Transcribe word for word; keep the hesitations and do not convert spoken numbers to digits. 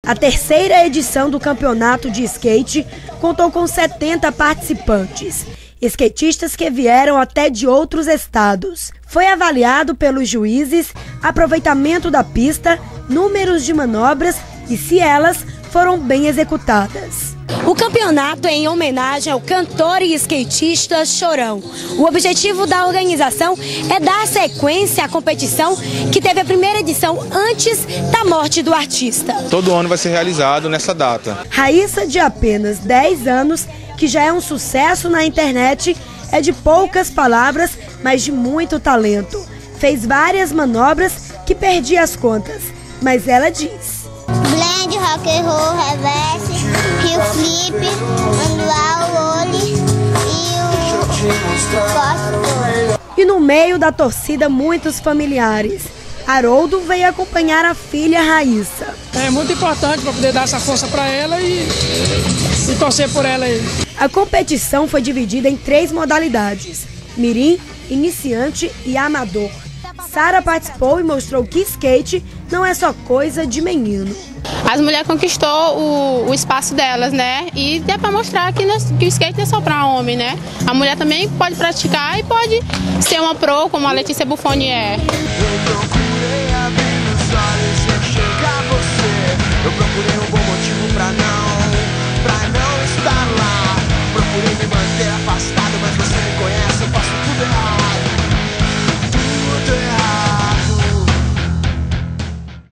A terceira edição do campeonato de skate contou com setenta participantes, skatistas que vieram até de outros estados. Foi avaliado pelos juízes aproveitamento da pista, números de manobras e se elas foram bem executadas. O campeonato é em homenagem ao cantor e skatista Chorão. O objetivo da organização é dar sequência à competição que teve a primeira edição antes da morte do artista. Todo ano vai ser realizado nessa data. Raíssa, de apenas dez anos, que já é um sucesso na internet, é de poucas palavras, mas de muito talento. Fez várias manobras que perdi as contas, mas ela diz: blend, rock and roll, reverse, heel flip, manual, ollie e o... E no meio da torcida, muitos familiares. Haroldo veio acompanhar a filha Raíssa. É muito importante para poder dar essa força para ela e, e torcer por ela aí. A competição foi dividida em três modalidades: mirim, iniciante e amador. Sara participou e mostrou que skate não é só coisa de menino. As mulheres conquistou o, o espaço delas, né? E é para mostrar que, que o skate não é só para homem, né? A mulher também pode praticar e pode ser uma pro, como a Letícia Buffoni é.